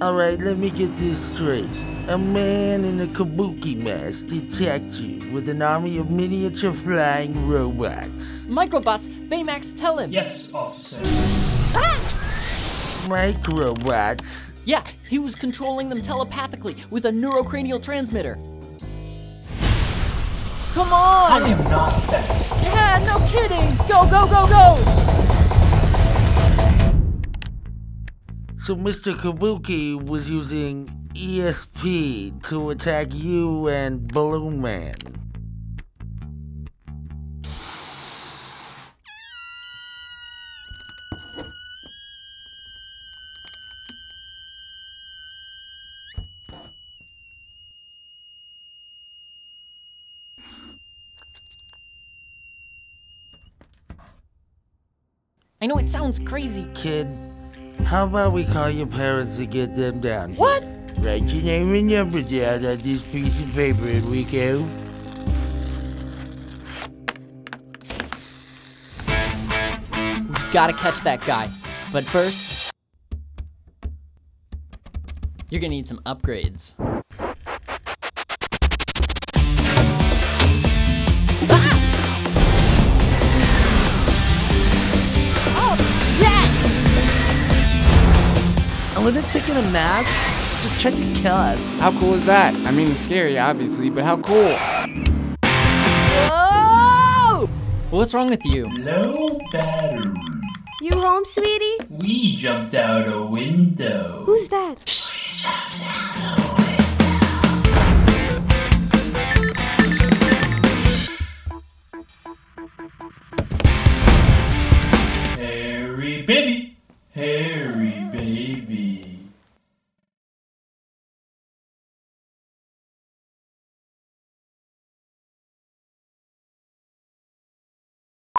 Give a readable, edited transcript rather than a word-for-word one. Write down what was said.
Alright, let me get this straight. A man in a kabuki mask attacked you with an army of miniature flying robots. Microbots! Baymax, tell him! Yes, officer. Microbots? Yeah, he was controlling them telepathically with a neurocranial transmitter. Come on! I am not fast. Yeah, no kidding! Go, go, go, go! So Mr. Kabuki was using ESP to attack you and Balloon Man. I know it sounds crazy. Kid, how about we call your parents and get them down here? What? Write your name and number down on this piece of paper and we go. We gotta catch that guy. But first, you're gonna need some upgrades. A lunatic in a mask just tried to kill us. How cool is that? I mean, it's scary, obviously, but how cool? Whoa! What's wrong with you? Low battery. You home, sweetie? We jumped out a window. Who's that? Shh!